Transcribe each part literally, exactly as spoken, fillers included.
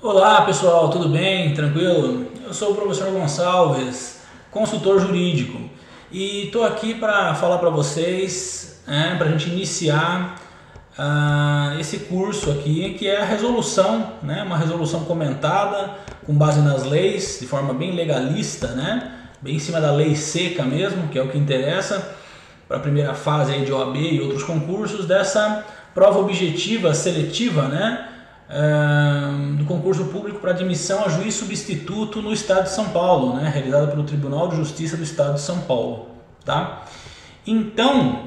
Olá pessoal, tudo bem? Tranquilo? Eu sou o professor Gonçalves, consultor jurídico, e estou aqui para falar para vocês, né, para a gente iniciar uh, esse curso aqui, que é a resolução, né, uma resolução comentada com base nas leis, de forma bem legalista, né, bem em cima da lei seca mesmo, que é o que interessa para a primeira fase aí de O A B e outros concursos, dessa prova objetiva seletiva, né, Uh, do concurso público para admissão a juiz substituto no estado de São Paulo, né, realizada pelo Tribunal de Justiça do estado de São Paulo, tá? Então,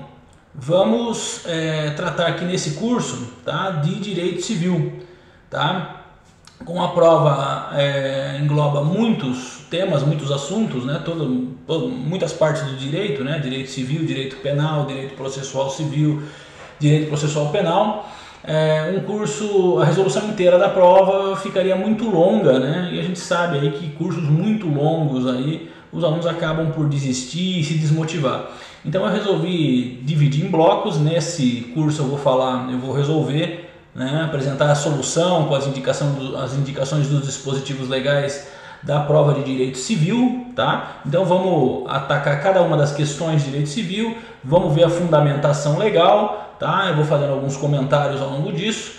vamos é, tratar aqui nesse curso, tá, de direito civil, tá? Como a prova é, engloba muitos temas, muitos assuntos, né, todo, todo, muitas partes do direito, né, direito civil, direito penal, direito processual civil, direito processual penal. É, um curso, a resolução inteira da prova ficaria muito longa, né? E a gente sabe aí que cursos muito longos aí os alunos acabam por desistir e se desmotivar. Então eu resolvi dividir em blocos. Nesse curso eu vou falar, eu vou resolver, né, apresentar a solução com as, indicação do, as indicações dos dispositivos legais da prova de direito civil, tá? Então vamos atacar cada uma das questões de direito civil, vamos ver a fundamentação legal, tá? Eu vou fazendo alguns comentários ao longo disso,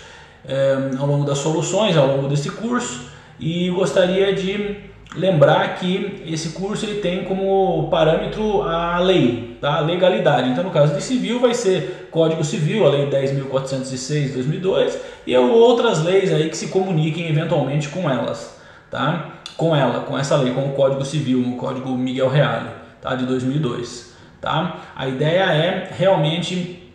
é, ao longo das soluções, ao longo desse curso, e gostaria de lembrar que esse curso ele tem como parâmetro a lei, tá? A legalidade. Então no caso de civil vai ser Código Civil, a lei dez mil quatrocentos e seis de dois mil e dois, e outras leis aí que se comuniquem eventualmente com elas, tá? Com ela, com essa lei, com o Código Civil, o Código Miguel Reale, tá, de dois mil e dois, tá? A ideia é realmente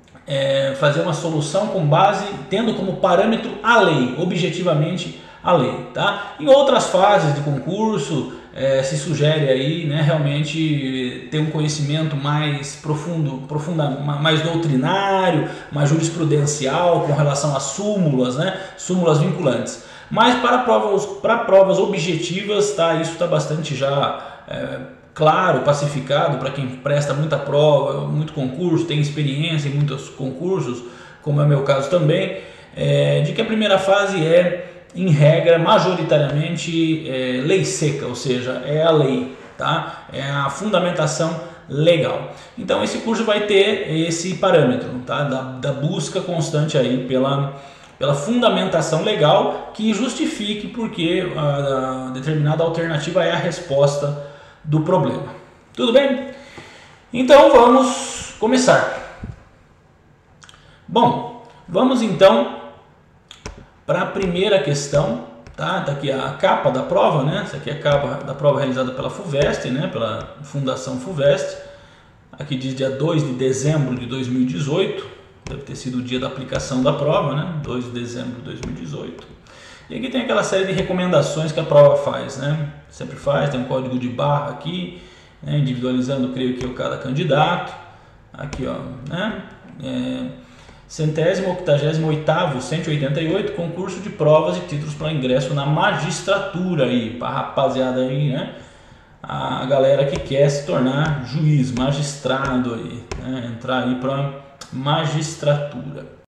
é, fazer uma solução com base, tendo como parâmetro a lei, objetivamente a lei, tá? Em outras fases de concurso, é, se sugere aí, né, realmente ter um conhecimento mais profundo, profunda, mais doutrinário, mais jurisprudencial com relação a súmulas, né, súmulas vinculantes. Mas para provas, para provas objetivas, tá, isso está bastante já é, claro, pacificado para quem presta muita prova, muito concurso, tem experiência em muitos concursos, como é o meu caso também, é, de que a primeira fase é, em regra, majoritariamente é, lei seca, ou seja, é a lei, tá? É a fundamentação legal. Então esse curso vai ter esse parâmetro, tá? da, da busca constante aí pela pela fundamentação legal que justifique porque a, a determinada alternativa é a resposta do problema. Tudo bem? Então vamos começar. Bom, vamos então para a primeira questão, tá? Tá aqui a capa da prova, né? Essa aqui é a capa da prova realizada pela FUVEST, né? Pela Fundação FUVEST. Aqui diz dia dois de dezembro de dois mil e dezoito. Deve ter sido o dia da aplicação da prova, né? dois de dezembro de dois mil e dezoito. E aqui tem aquela série de recomendações que a prova faz, né? Sempre faz, tem um código de barra aqui, né? Individualizando, creio que, o cada candidato. Aqui, ó, né? É, centésimo, octagésimo oitavo, cento e oitenta e oito, concurso de provas e títulos para ingresso na magistratura aí, para a rapaziada aí, né? A galera que quer se tornar juiz, magistrado aí, né? Entrar aí para magistratura.